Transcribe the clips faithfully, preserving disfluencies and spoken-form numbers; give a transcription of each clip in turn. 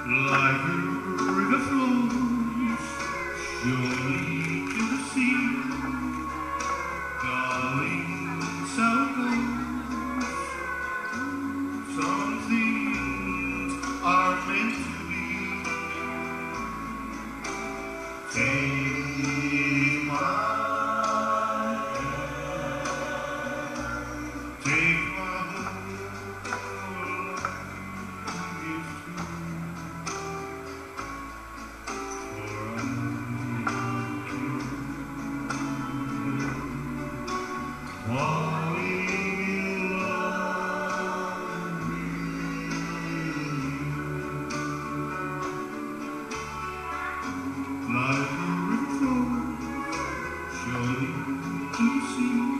Like a river flows surely to the sea, darling, so goes. Some things are meant to be. Take my hand, take my whole life is true. Falling in love with you, like a river surely to the sea,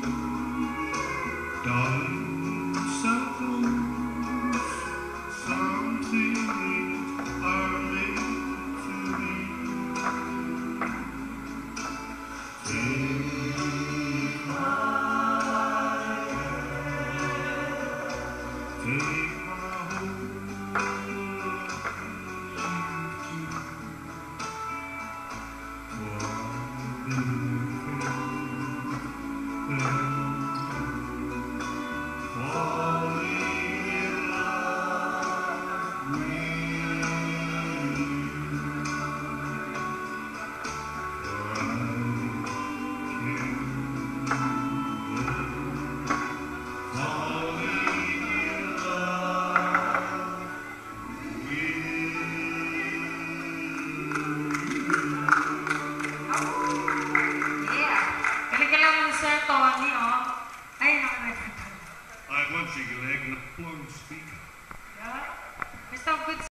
darling, south goes. Some things are meant to be. Take my Take my whole life for I've been falling in love with you, for I can't go falling in love with Yeah. Galing-galing mo, Sir Tony, oh. Ay, nakakita. I have one single egg and a plum speaker. Yeah. Basta good